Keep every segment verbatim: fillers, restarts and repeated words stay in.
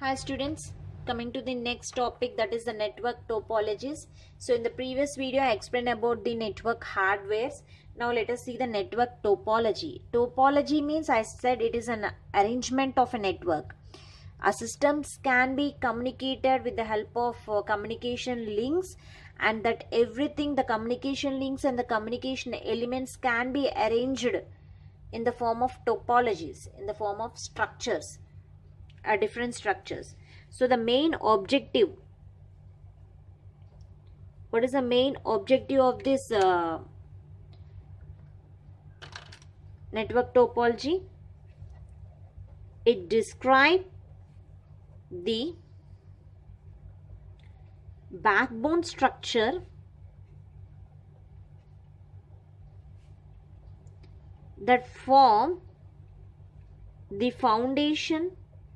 Hi students, coming to the next topic, that is the network topologies. So in the previous video I explained about the network hardwares. Now let us see the network topology. Topology means, I said, it is an arrangement of a network. Our systems can be communicated with the help of uh, communication links, and that everything, the communication links and the communication elements can be arranged in the form of topologies, in the form of structures. Are different structures. So the main objective, what is the main objective of this uh, network topology? It describes the backbone structure that form the foundation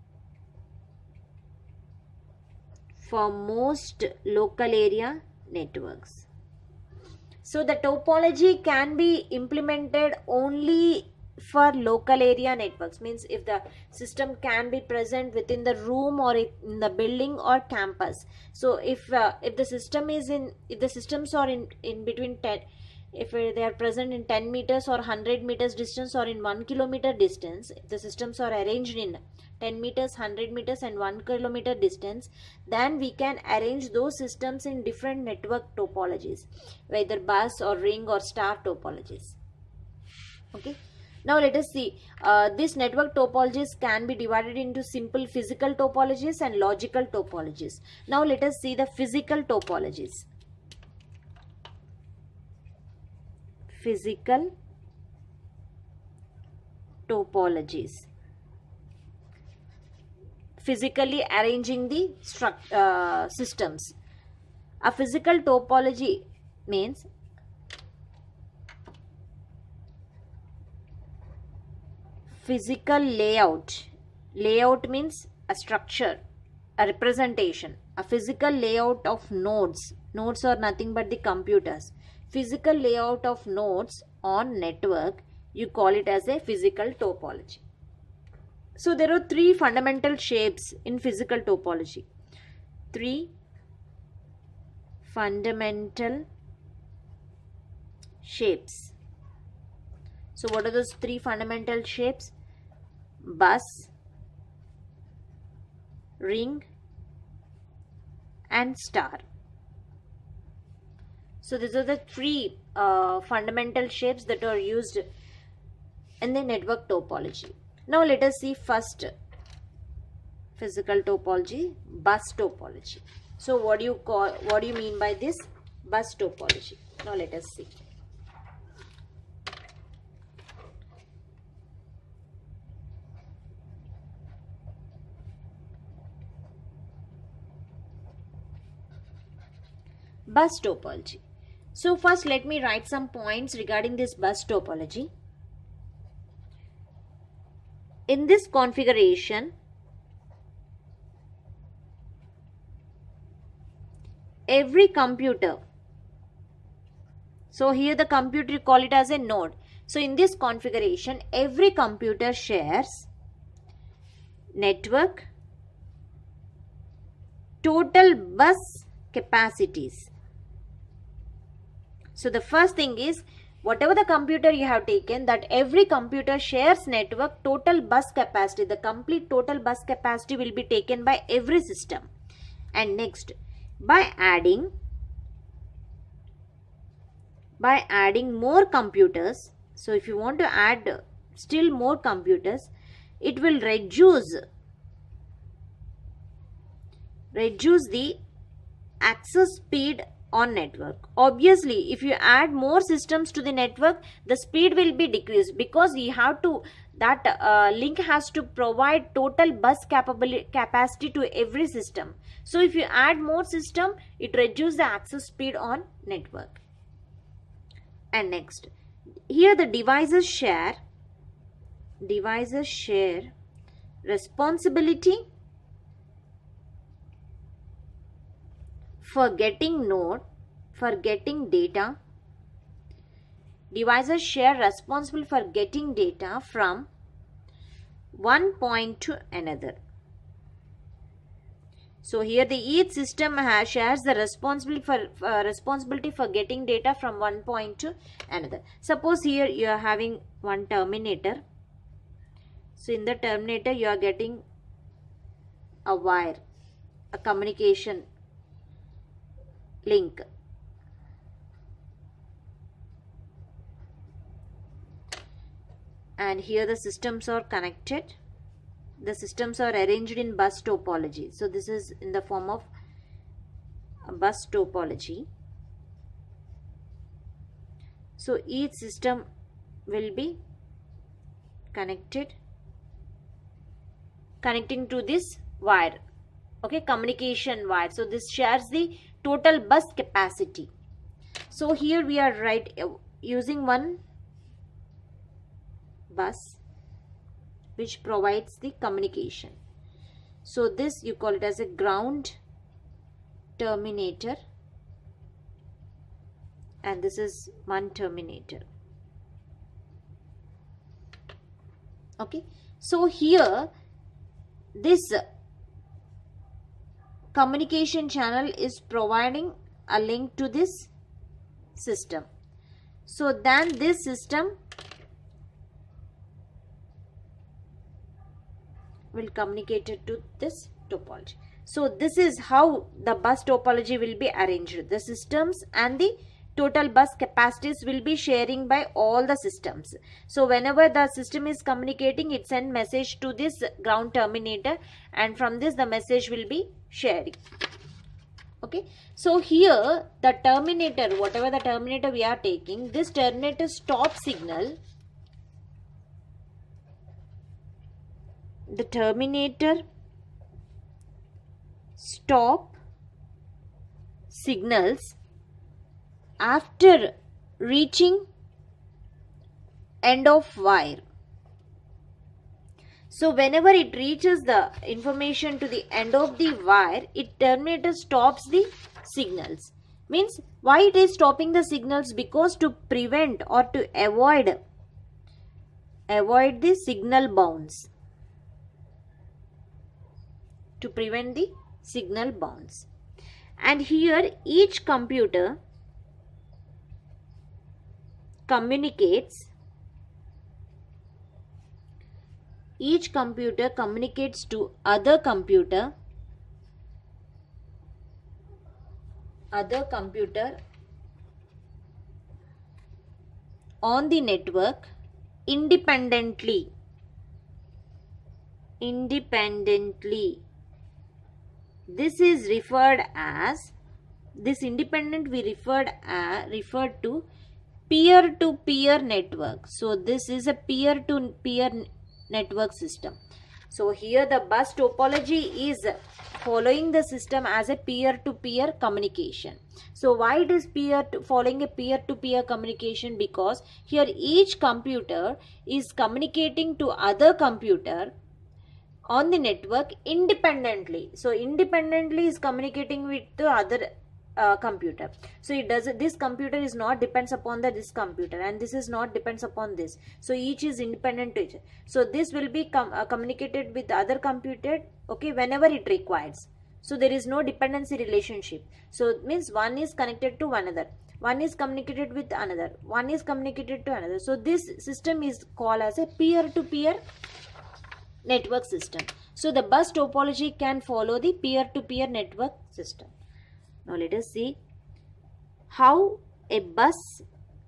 for most local area networks. So the topology can be implemented only for local area networks, means if the system can be present within the room or in the building or campus. So if uh, if the system is in if the systems are in in between ten, if they are present in ten meters or one hundred meters distance or in one kilometer distance, if the systems are arranged in ten meters, one hundred meters and one kilometer distance, then we can arrange those systems in different network topologies, whether bus or ring or star topologies. Okay. Now let us see, uh, these network topologies can be divided into simple physical topologies and logical topologies. Now let us see the physical topologies. Physical topologies. Physically arranging the struct, uh, systems. A physical topology means physical layout. Layout means a structure, a representation, a physical layout of nodes. Nodes are nothing but the computers. Physical layout of nodes on network, you call it as a physical topology. So there are three fundamental shapes in physical topology. Three fundamental shapes. So what are those three fundamental shapes? Bus, ring and star. So these are the three uh, fundamental shapes that are used in the network topology. Now let us see first physical topology, bus topology. So what do you call, what do you mean by this bus topology? Now let us see. Bus topology. So first let me write some points regarding this bus topology. In this configuration, every computer, so here the computer, you call it as a node. So in this configuration, every computer shares network, total bus capacities. So the first thing is, whatever the computer you have taken, that every computer shares network, total bus capacity. The complete total bus capacity will be taken by every system. And next, by adding, by adding more computers, so if you want to add still more computers, it will reduce, reduce the access speed on network. Obviously, if you add more systems to the network, the speed will be decreased, because you have to, that uh, link has to provide total bus capability capacity to every system. So if you add more system, it reduces the access speed on network. And next, here the devices share, devices share responsibility for getting node, for getting data. Devices share responsible for getting data from one point to another. So here the each system has, shares the responsibility for uh, responsibility for getting data from one point to another. Suppose here you are having one terminator. So in the terminator you are getting a wire, a communication link. And here the systems are connected. The systems are arranged in bus topology. So this is in the form of a bus topology. So each system will be connected, connecting to this wire, okay, communication wire. So this shares the total bus capacity. So here we are right using one bus which provides the communication. So this you call it as a ground terminator, and this is one terminator. Okay, so here this communication channel is providing a link to this system. So then this system will communicate it to this topology. So this is how the bus topology will be arranged. The systems and the total bus capacities will be sharing by all the systems. So whenever the system is communicating, it sends message to this ground terminator, and from this the message will be sharing. Okay, so here the terminator, whatever the terminator we are taking, this terminator stop signal, the terminator stop signals after reaching end of wire. So whenever it reaches the information to the end of the wire, it terminator stops the signals. Means why it is stopping the signals? Because to prevent or to avoid avoid the signal bounce. To prevent the signal bounce. And here each computer communicates each computer communicates to other computer other computer on the network independently independently This is referred as, this independent we referred uh, referred to peer-to-peer network. So this is a peer-to-peer network system. So here the bus topology is following the system as a peer-to-peer communication. So why it is peer to following a peer-to-peer communication? Because here each computer is communicating to other computer on the network independently. So independently is communicating with the other uh, computer. So it does this computer is not depends upon the this computer, and this is not depends upon this. So each is independent to each. So this will be com uh, communicated with the other computer, okay, whenever it requires. So there is no dependency relationship. So it means one is connected to one another, one is communicated with another, one is communicated to another. So this system is called as a peer-to-peer network system. So the bus topology can follow the peer-to-peer network system. Now let us see how a bus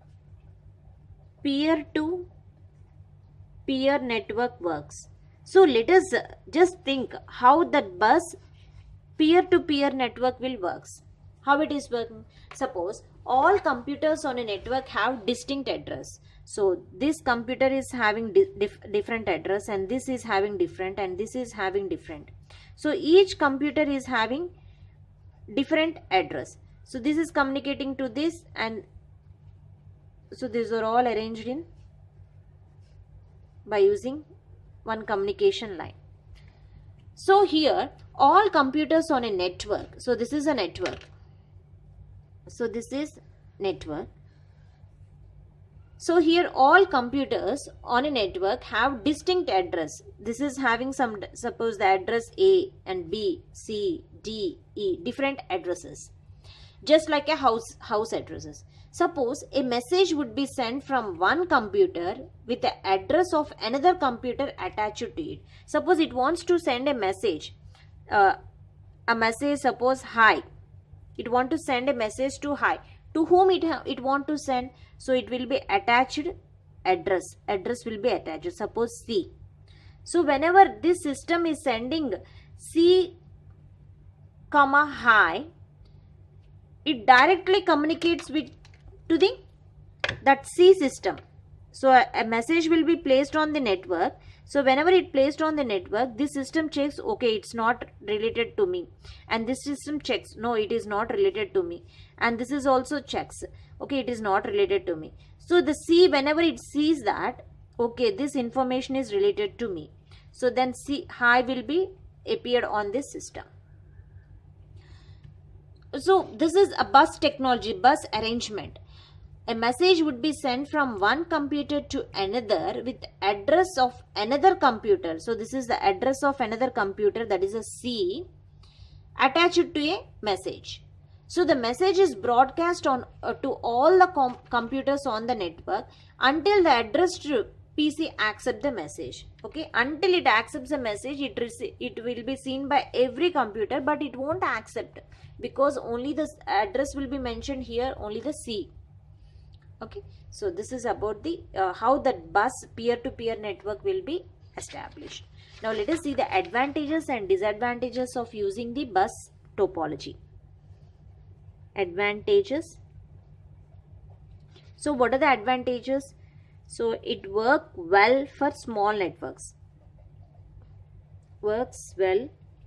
peer-to-peer network works. So let us just think how that bus peer-to-peer network will works. How it is working? Suppose all computers on a network have distinct address. So this computer is having di dif different address, and this is having different, and this is having different. So each computer is having different address. So this is communicating to this, and so these are all arranged in by using one communication line. So here all computers on a network. So this is a network. So this is network. So here all computers on a network have distinct address. This is having some, suppose the address A and B, C, D, E, different addresses. Just like a house, house addresses. Suppose a message would be sent from one computer with the address of another computer attached to it. Suppose it wants to send a message. Uh, a message, suppose hi. It want to send a message to hi. To whom it, it want to send? So it will be attached address. Address will be attached. Suppose C. So whenever this system is sending C, comma hi, it directly communicates with to the that C system. So a, a message will be placed on the network. So whenever it placed on the network, this system checks, okay, it's not related to me. And this system checks, no, it is not related to me. And this is also checks, okay, it is not related to me. So the C, whenever it sees that, okay, this information is related to me. So then C, hi will be appeared on this system. So this is a bus technology, bus arrangement. A message would be sent from one computer to another with address of another computer. So this is the address of another computer, that is a C, attached to a message. So the message is broadcast on uh, to all the com computers on the network until the addressed P C accepts the message. Okay, until it accepts the message, it it will be seen by every computer, but it won't accept because only the address will be mentioned here, only the C. Okay, so this is about the uh, how that bus peer-to-peer network will be established. Now let us see the advantages and disadvantages of using the bus topology. Advantages. So what are the advantages? So it works well for small networks. Works well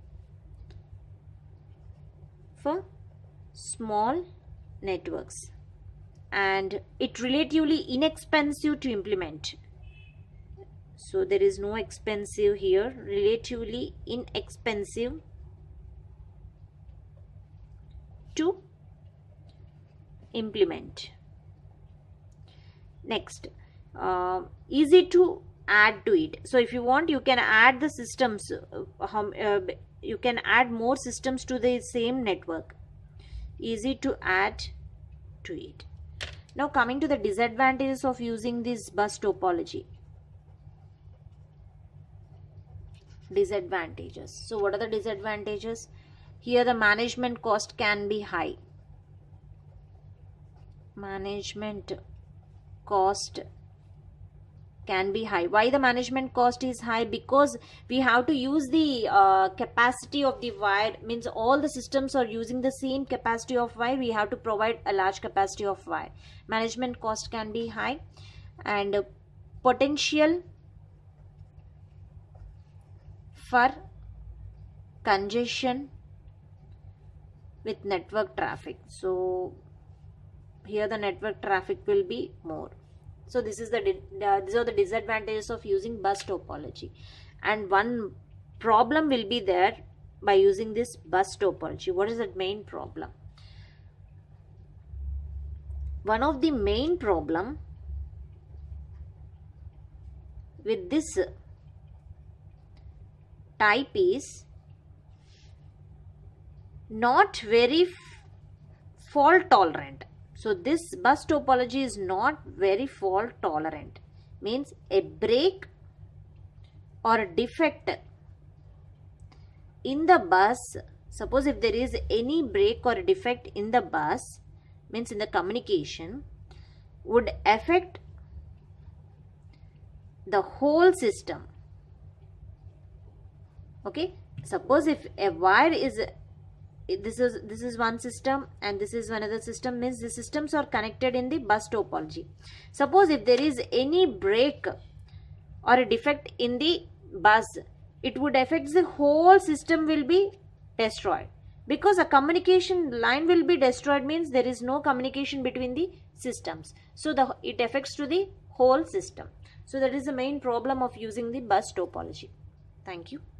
for small networks. And it relatively inexpensive to implement. So there is no expensive here, relatively inexpensive to implement. Next, uh, easy to add to it. So if you want, you can add the systems, uh, uh, you can add more systems to the same network. Easy to add to it. Now coming to the disadvantages of using this bus topology. Disadvantages. So what are the disadvantages? Here the management cost can be high. Management cost can be high. Why the management cost is high? Because we have to use the uh, capacity of the wire, means all the systems are using the same capacity of wire. We have to provide a large capacity of wire. Management cost can be high. And uh, potential for congestion with network traffic. So here the network traffic will be more. So this is the uh, these are the disadvantages of using bus topology. And one problem will be there by using this bus topology. What is the main problem? One of the main problem with this type is not very fault tolerant. So this bus topology is not very fault tolerant. Means a break or a defect in the bus. Suppose if there is any break or a defect in the bus, means in the communication, would affect the whole system. Okay. Suppose if a wire is this is this is one system and this is another system, means the systems are connected in the bus topology. Suppose if there is any break or a defect in the bus, it would affect the whole system will be destroyed, because a communication line will be destroyed, means there is no communication between the systems. So the it affects to the whole system. So that is the main problem of using the bus topology. Thank you.